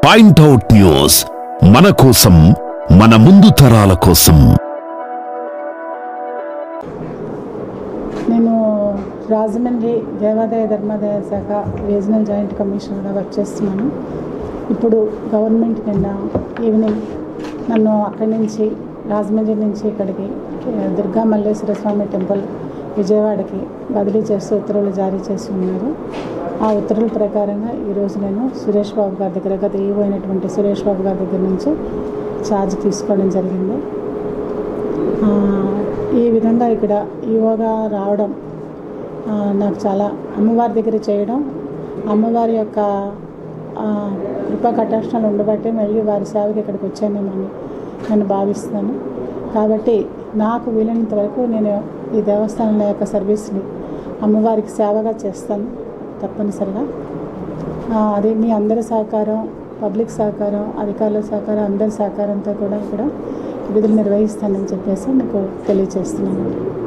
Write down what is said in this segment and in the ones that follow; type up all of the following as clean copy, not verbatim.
Point out news, మన కోసం, మన ముందు తరాల కోసం. నేను రాజమండ్రి దేవాదాయ ధర్మాదాయ శాఖ రీజనల్ జాయింట్ కమిషనర్గా వర్క్ చేస్తున్నాను. ఇప్పుడు గవర్నమెంట్ నిన్న ఈవినింగ్ నన్ను అక్కడి నుంచి రాజమండ్రి నుంచి ఇక్కడికి దుర్గా మల్లేశ్వర స్వామి టెంపుల్ విజయవాడకి బదిలీ చేస్తూ ఉత్తర్వులు జారీ చేసి ఉన్నారు. ఆ ఉత్తర్వుల ప్రకారంగా ఈరోజు నేను సురేష్ బాబు గారి దగ్గర, గత ఈవో అయినటువంటి సురేష్ బాబు గారి దగ్గర నుంచి ఛార్జ్ తీసుకోవడం జరిగింది. ఈ విధంగా ఇక్కడ ఈవోగా రావడం నాకు చాలా అమ్మవారి దగ్గర చేయడం, అమ్మవారి యొక్క కృపా కటాక్షాలు ఉండబట్టే మళ్ళీ వారి సేవకి ఇక్కడికి వచ్చానేమని నేను భావిస్తున్నాను. కాబట్టి నాకు వీలైనంత వరకు నేను ఈ దేవస్థానం యొక్క సర్వీస్ని అమ్మవారికి సేవగా చేస్తాను తప్పనిసరిగా. అదే మీ అందరి సహకారం, పబ్లిక్ సహకారం, అధికారుల సహకారం, అందరి సహకారంతో కూడా ఇక్కడ విధులు నిర్వహిస్తానని చెప్పేసి మీకు తెలియజేస్తున్నాను.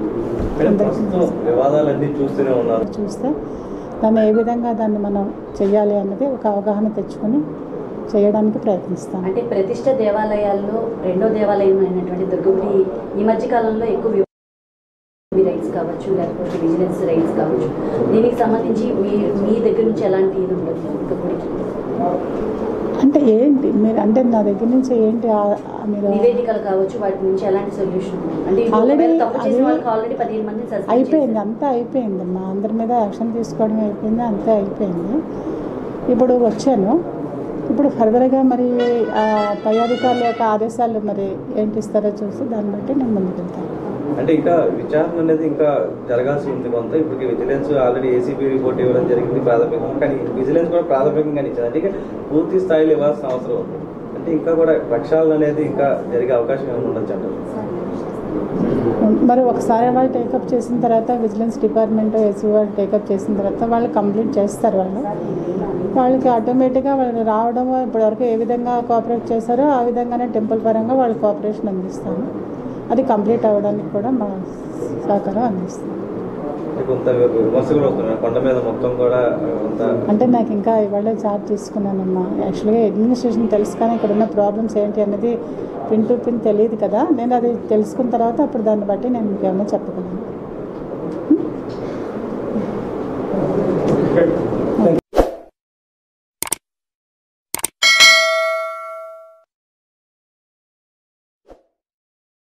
చూస్తే దాన్ని ఏ విధంగా దాన్ని మనం చెయ్యాలి అన్నది ఒక అవగాహన తెచ్చుకొని చేయడానికి ప్రయత్నిస్తాం. అంటే ప్రతిష్ట దేవాలయాల్లో రెండో దేవాలయం అయినటువంటి దుర్గగుడి ఈ మధ్య కాలంలో ఎక్కువ రైట్స్ కావచ్చు, లేకపోతే విజిలెన్స్ రైట్స్ కావచ్చు, దీనికి సంబంధించి మీ దగ్గర నుంచి ఎలాంటి ఇది ఉండదు దుర్గగుడికి? అంటే ఏంటి మీరు అంటే నా దగ్గర నుంచి ఏంటి మీరు నివేదికలు కావచ్చు, వాటి నుంచి ఎలాంటి సొల్యూషన్? అంటే ఆల్రెడీ ఆల్రెడీ 15 మంది అయిపోయింది, అంతా అయిపోయింది. మా అందరి మీద యాక్షన్ తీసుకోవడం అయిపోయింది, అంతా అయిపోయింది. ఇప్పుడు వచ్చాను, ఇప్పుడు ఫర్దర్గా మరి పై అధికారుల యొక్క ఆదేశాలు మరి ఏంటి ఇస్తారో చూసి దాన్ని బట్టి నేను ముందుకు వెళ్తాను. అంటే ఇంకా విచారణ అనేది ఇంకా జరగాల్సి ఉంది కొంత. ఇప్పటికి విజిలెన్స్ ఆల్రెడీ ఏసీబీ రిపోర్ట్ ఇవ్వడం జరిగింది ప్రాథమికంగా, కానీ విజిలెన్స్ కూడా ప్రాథమికంగా ఇచ్చింది. అంటే పూర్తి స్థాయిలో ఇవ్వాల్సిన అవసరం ఉంది. అంటే ఇంకా కూడా ప్రక్షాళన అనేది ఇంకా జరిగే అవకాశం ఏమైనా ఉండొచ్చు అంటారు? మరి ఒకసారి వాళ్ళు టేకప్ చేసిన తర్వాత విజిలెన్స్ డిపార్ట్మెంట్ ఏసీ వాళ్ళు టేకప్ చేసిన తర్వాత వాళ్ళు కంప్లీట్ చేస్తారు. వాళ్ళకి ఆటోమేటిక్గా వాళ్ళు రావడం, ఇప్పటివరకు ఏ విధంగా కోఆపరేట్ చేశారో ఆ విధంగానే టెంపుల్ పరంగా వాళ్ళు కోఆపరేషన్ అందిస్తాను. అది కంప్లీట్ అవ్వడానికి కూడా మా సహకారం అందిస్తాం. అంటే నాకు ఇంకా ఇవాళ ఛార్జ్ తీసుకున్నానమ్మా. యాక్చువల్గా అడ్మినిస్ట్రేషన్ తెలుసు, కానీ ఇక్కడ ఉన్న ప్రాబ్లమ్స్ ఏంటి అనేది పిన్ టు పిన్ తెలియదు కదా. నేను అది తెలుసుకున్న తర్వాత అప్పుడు దాన్ని బట్టి నేను మీకు ఏమన్నా చెప్పగలను.